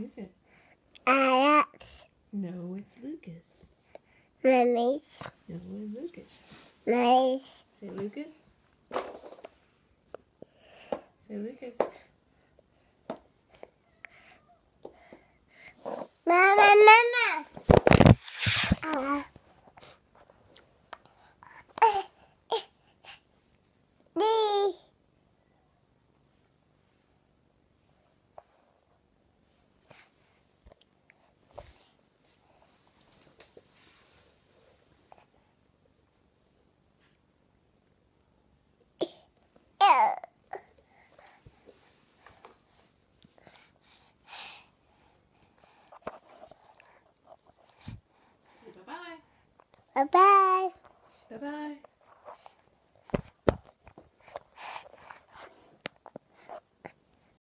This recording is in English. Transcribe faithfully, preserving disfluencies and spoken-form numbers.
is it? Alex. No, it's Lucas. Mummy's. No, it's Lucas. Mummy's. Say Lucas. Say Lucas. Mama, mama. Uh. Dee. Say bye-bye. Bye-bye. Bye-bye.